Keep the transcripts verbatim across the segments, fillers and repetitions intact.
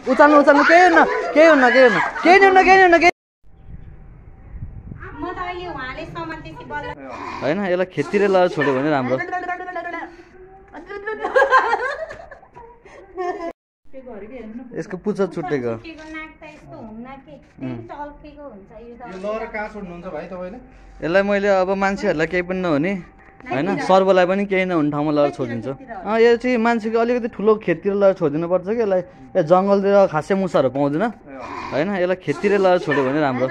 उचाल्नु उचाल्नु केही हुन्न केही हुन्न केही हुन्न केही हुन्न केही हुन्न केही होइन यसलाई खेततिर लगाएर छोड्यो भने राम्रो यसको पुच्छर छुट्टेको यसलाई मैले अब मान्छेहरूलाई केही पनि नहुने होइन सर्वलाई पनि केही नहुने ठाउँमा लगेर छोडिदिन्छु अँ यो चाहिँ मान्छेको अलिकति ठुलो खेततिर लगेर छोडिदिनु पर्छ कि यसलाई ए जङ्गलतिर खासै मुसाहरू पाउँदैन होइन यसलाई खेततिर लगेर छोड्यो भने राम्रो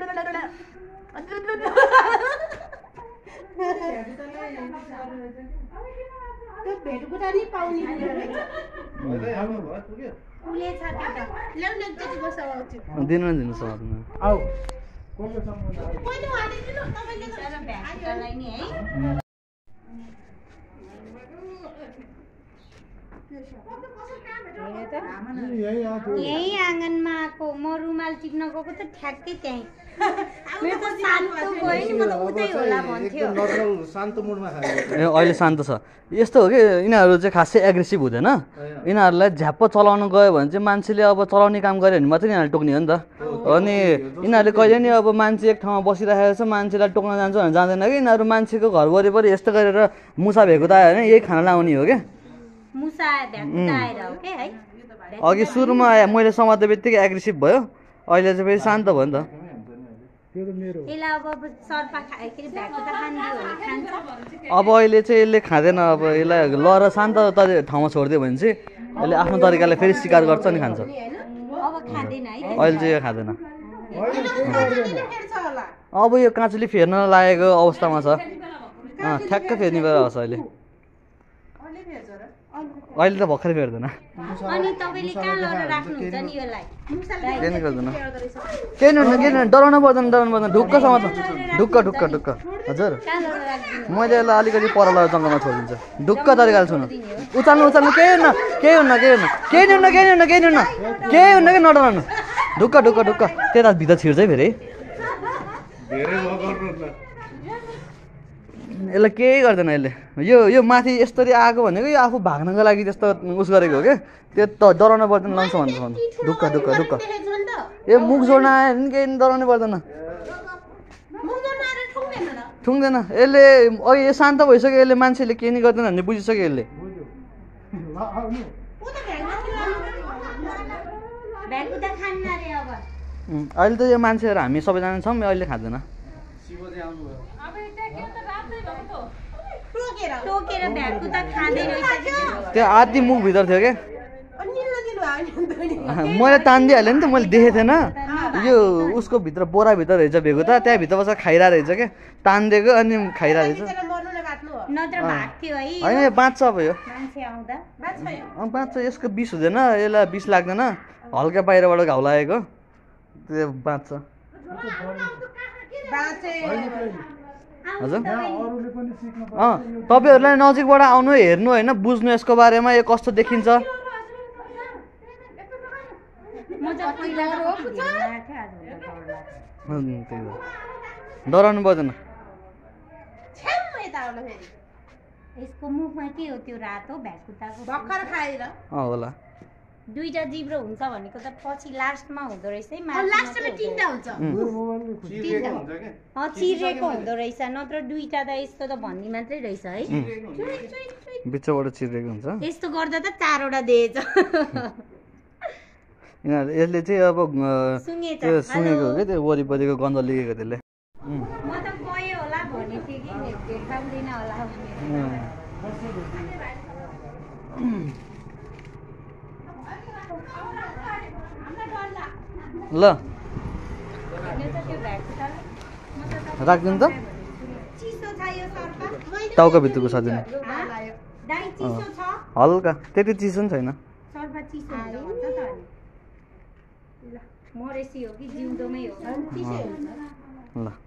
दिनु दिनु सक्नु यही आँगनमा आएको म रुमाल टिप्न गएको त ठ्याक्कै त्यहीँ मेरो त शान्त भयो नि म त उतै होला भन्थ्यो ए अहिले शान्त छ यस्तो हो कि यिनीहरू चाहिँ खासै एग्रेसिभ हुँदैन यिनीहरूलाई झ्याप्प चलाउनु गयो भने चाहिँ मान्छेले अब चलाउने काम गर्यो भने मात्रै यिनीहरूले टोक्ने हो नि त अनि यिनीहरूले कहिले नि अब मान्छे एक ठाउँमा बसिरहेको छ मान्छेलाई टोक्न जान्छ भने जाँदैन कि यिनीहरू मान्छेको घर वरिपरि यस्तो गरेर मुसा भेको त आयो भने यही खाना लाउने हो क्या अघि सुरुमा आयो मैले समात्ने बित्तिकै एग्रेसिभ भयो अहिले चाहिँ फेरि शान्त भयो नि त अब अहिले चाहिँ यसले खाँदैन अब यसलाई लर शान्त ठाउँमा छोडिदियो भने चाहिँ यसले आफ्नो तरिकाले फेरि शिकार गर्छ नि खान्छ अहिले चाहिँ यो खाँदैन अब यो काँचुली फेर्न लागेको अवस्थामा छ ठ्याक्क फेर्ने बेला होस् अहिले अहिले त भर्खरै फेर्दैन केही गर्दैन केही नहुन्न केही नहुन्न डराउनु पर्दैन डराउनु पर्दैन ढुक्क समात्नु ढुक्क ढुक्क ढुक्क हजुर मैले यसलाई अलिकति पर लगाएर जङ्गलमा छोडिदिन्छु ढुक्क तरिकाले छुनु उचाल्नु उचाल्नु केही हुन्न केही हुन्न केही हुन्न केही हुन्न केही हुन्न केही हुन्न केही हुन्न कि नडराउनु ढुक्क ढुक्क ढुक्क त्यता भित्र छिर्छ है फेरि यसलाई केही गर्दैन यसले यो यो माथि यसरी आएको भनेको यो आफू भाग्नको लागि त्यस्तो उस गरेको हो क्या त्यो त डराउनु पर्दैन लन्छ भन्नु भन्नु ढुक्क ढुक्क ढुक्क ए मुख जोड्न आयो भने केही डराउनु पर्दैन ठुङ्दैन यसले अहिले यो शान्त भइसक्यो यसले मान्छेले केही नि गर्दैन भन्ने बुझिसक्यो यसले अहिले त यो मान्छेहरू हामी सबैजना छौँ अहिले खाँदैन त्यो आधी मुखभित्र थियो क्या मैले तानिदिइहालेँ नि त मैले देखेको थिएन यो उसको भित्र बोराभित्र रहेछ भेको त त्यहाँभित्र बसेर खाइरहेको रहेछ क्या तानिदिएको अनि खाइरहेको रहेछ होइन यो बाँच्छ अब यो बाँच्छ यसको विष हुँदैन यसलाई विष लाग्दैन हल्का बाहिरबाट घाउ लागेको त्यो बाँच्छ हजुर अँ तपाईँहरूलाई नजिकबाट आउनु हेर्नु होइन बुझ्नु यसको बारेमा यो कस्तो देखिन्छ डराउनु पर्दैन यसको मुखमा के हो त्यो रातो भ्याकुताको भर्खर खाएर अँ होला दुईटा जिब्रो हुन्छ भनेको त पछि लास्टमा हुँदो रहेछ है लास्टमा तीनटा हुन्छ अँ चिरेको हुँदो रहेछ नत्र दुईटा त यस्तो त भन्ने मात्रै रहेछ है बिचबाट चिरेको हुन्छ यस्तो गर्दा त चारवटा दिएछ यसले चाहिँ अब त्यो सुँगेको हो क्या त्यो वरिपरिको गन्ध लिगेको त्यसले म त गयो होला भने थिएँ कि देखाउँदैन होला ल राखिदिनु त टाउका भित्रको सजिलो हल्का त्यति चिसो पनि छैन मरेसी हो कि जिउँदोमै हो ल